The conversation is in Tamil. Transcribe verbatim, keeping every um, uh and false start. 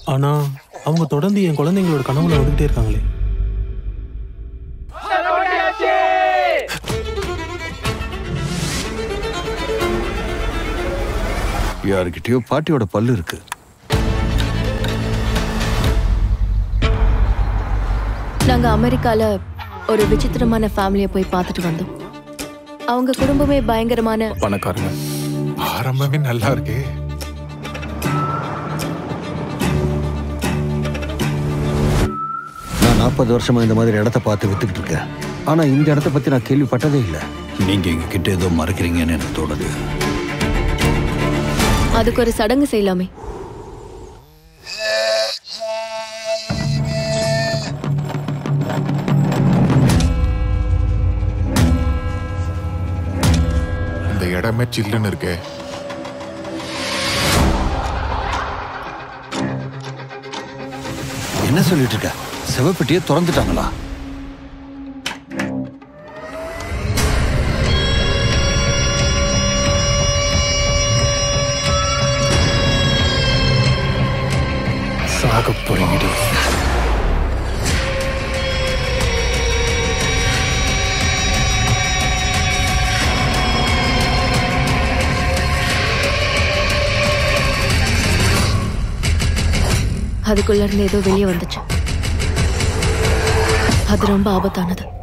ஆனா அவங்க தொடர்ந்து என் குழந்தைங்களோட கனவுல வந்துகிட்டே இருக்காங்களே. யாருக்கிட்டயோ பாட்டியோட பல்லு இருக்கு. நாங்க அமெரிக்கால ஒரு விசித்திரமான ஃபேமிலியை போய் பார்த்துட்டு வந்தோம். அவங்க குடும்பமே பயங்கரமான பணக்காரங்க. ஆரம்பமே நல்லா இருக்கு. நான் நாற்பது வருஷமா இந்த மாதிரி இடத்த பார்த்து வித்துக்கிட்டு இருக்கேன். ஆனா இந்த இடத்த பத்தி நான் கேள்விப்பட்டதே இல்லை. நீங்க எங்க கிட்ட ஏதோ மறைக்கிறீங்கன்னு எனக்கு தோணுது. அதுக்கு ஒரு சடங்கு செய்யலாமே. இந்த இடமே சில்லுன்னு இருக்கு. என்ன சொல்லிட்டு இருக்க? செவப்பெட்டியை திறந்துட்டாங்களா? சாக போறீங்க. அதுக்குள்ள இருந்து ஏதோ வெளியே வந்துச்சு. அது ரொம்ப ஆபத்தானது.